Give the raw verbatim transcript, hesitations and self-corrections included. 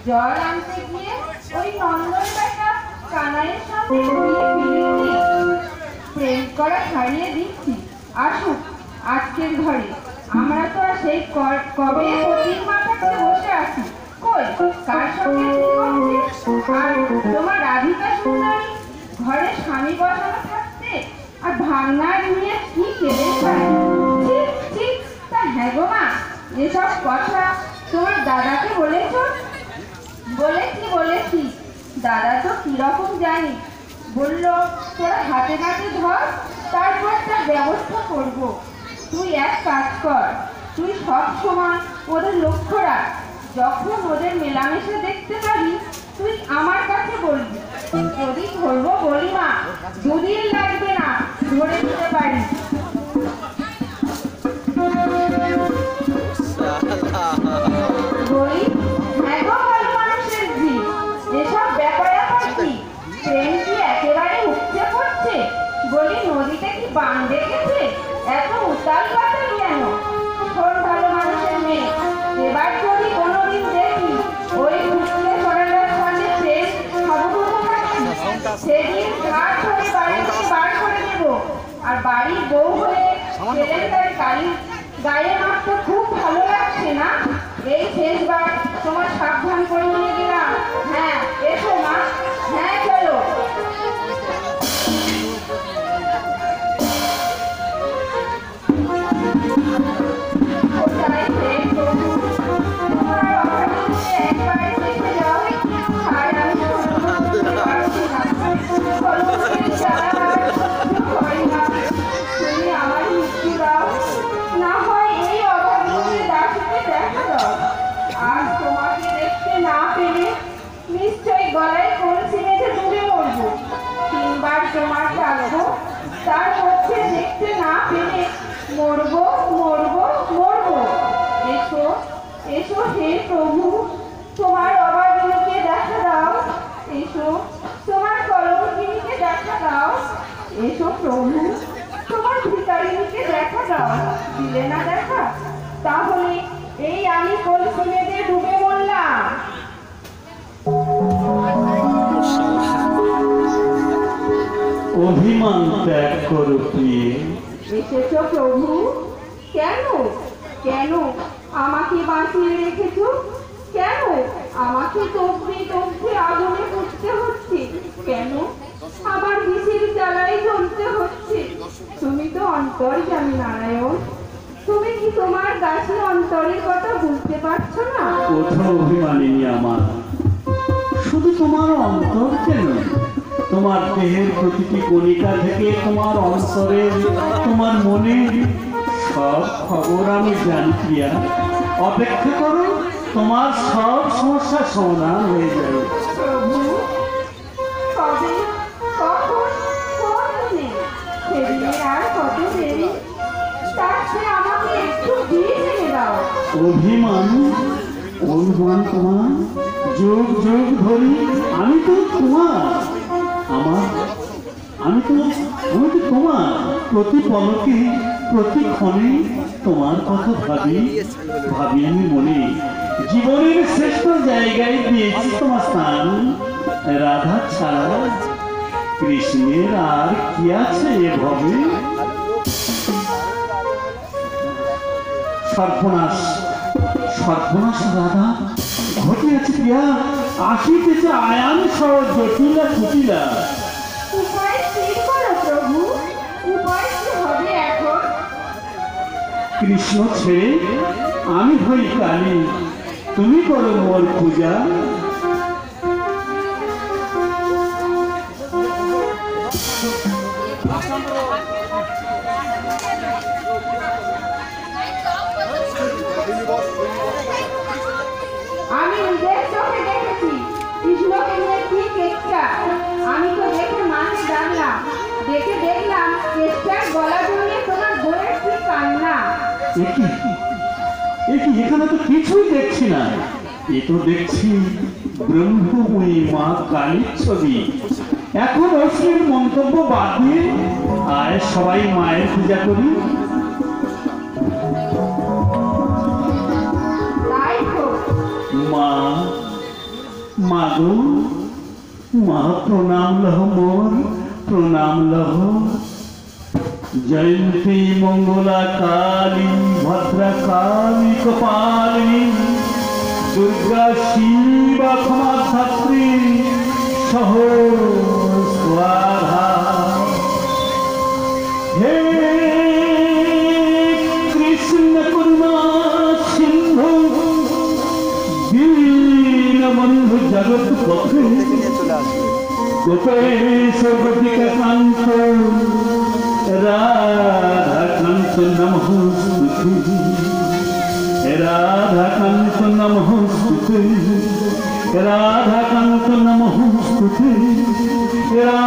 জল আনতে গিয়ে ওই নন্দর বেটা কানাইয়ের সামনে ঘুরিয়ে ফিরিয়ে প্রেম করা ছাড়িয়ে দিচ্ছি। আসুক আজকের ঘরে, আমরা তো আর সেই কবে পতির মাথাতে বসে আছি। কই কার সঙ্গে আর তোমার রাধিকা সুন্দরী ঘরে স্বামী বসানো থাকতে আর ভাঙনার নিয়ে কি কেড়ে খায়। ঠিক ঠিক তা হ্যাঁ গো মা, এসব কথা তোমার দাদাকে বলেছ? বলেছি বলেছি, দাদা তো কিরকম জানি, বলল তোরা হাতে হাতে ধর, তারপর তার ব্যবস্থা করব। তুই এক কাজ কর, তুই সব সময় ওদের লক্ষ্য রাখ, যখন ওদের মেলামেশা দেখতে পারি তুই আমার কাছে বলবি। যদি ধরবো বলি মা, দুদিন লাগবে না, ধরে দিতে পারি। বলি হ্যাঁ গো ভালো মানুষের জি, এসব ব্যাপারে কি ট্রেন কি একেবারে উঠতে পড়ছে? বলি নদীতে কি বান ডেকেছে? এত উতাল পাতাল কেন? শোন ভালো মানুষের মেয়ে, এবার যদি কোনোদিন দেখি ওই উঠতে সরানোর সামনে ট্রেন খবর থাকছি, সেদিন ঘাট ধরে বাড়ি থেকে বার করে দেব। আর বাড়ির বউ হয়ে ছেলের তার গাড়ি গায়ে মারতে খুব ভালো লাগছে না? এই শেষবার তোমার সাবধান করে নিয়ে গেলাম। হ্যাঁ এসো মা, হ্যাঁ চলো। নিশ্চয়ই গলায় কলসি বেঁধে ডুবে মরবো, তিনবার তোমার ডাকবো, তার মধ্যে দেখতে না পেলে মরবো মরবো মরবো। এসো এসো হে প্রভু, তোমার অবাগিনীকে দেখা দাও, এসো তোমার কলঙ্কিনীকে দেখা দাও, এসো প্রভু তোমার ভিকারিনীকে দেখা দাও। দিলে না দেখা, তাহলে এই আমি কলসি বেঁধে ডুবে মরলাম। অভিমান ত্যাগ করো প্রিয়ে। এসেছো প্রভু, কেন কেন আমাকে বাঁচিয়ে রেখেছো? কেন আমাকে তবদি তবদি আগুনে পুড়তে হচ্ছে? কেন আবার বিষের জ্বালায় জ্বলতে হচ্ছে? তুমি তো অন্তর্যামী নারায়ণ, তুমি কি তোমার দাসী অন্তরের কথা বুঝতে পারছো না? কোথাও অভিমানিনী আমার, শুধু তোমার অন্তর কেন, তোমার দেহের প্রতিটি কণিকা থেকে তোমার অন্তরের, তোমার মনের সব খবর আমি জানি প্রিয়া। অপেক্ষা করো, তোমার সব সমস্যা সমাধান হয়ে যাবে। প্রভু কবে কখন কোন দিনে সেদিনে আর কত দেরি, তার চেয়ে আমাকে একটু দিয়ে ছেড়ে দাও। অভিমান অভিমান তোমার যুগ যুগ ধরি, আমি তো তোমার, আমার আমি তো আমি তো তোমার প্রতি পলকে প্রতি ক্ষণে তোমার কথা ভাবি ভাবি আমি মনে। জীবনের শ্রেষ্ঠ জায়গায় দিয়েছি তোমার স্থান, রাধা ছাড়া কৃষ্ণের আর কি আছে এভাবে? সর্বনাশ সর্বনাশ রাধা ঘটিয়াছে প্রিয়া, আসিতেছে আয়ান সহ জটিলা কুটিলা। উপায় স্থির করো প্রভু, উপায় কি হবে এখন? কৃষ্ণ ছেড়ে আমি হই কালী, তুমি করো মোর পূজা। আমি নিজের চোখে দেখেছি কৃষ্ণকে নিয়ে কি কেষ্টা। আমি তো দেখে মাকে জানলাম, দেখে দেখলাম কেষ্টার গলা জড়িয়ে তোমার বোনের কি কান্না। এখানে তো কিছুই দেখছি না, এ তো দেখছি ব্রহ্মময়ী মা কালীর ছবি। এখন অশ্লীল মন্তব্য বাদ দিয়ে আয় সবাই মায়ের পূজা করি। মা মাগো মা প্রণাম লহ মোর প্রণাম লহ। জয়ন্তী মঙ্গলা কালী ভদ্রা কালী কপালিনী দুর্গা শিবা ক্ষমা ধাত্রী সহস্রাধা। হে কৃষ্ণ করুণা সিন্ধু দীনবন্ধু জগৎ পথে গোপেশ গোপিকা কান্ত রাধাকান্ত নমঃ স্তুতি। রাধাকান্ত নমঃ স্তুতি রাধাকান্ত নমঃ স্তুতি।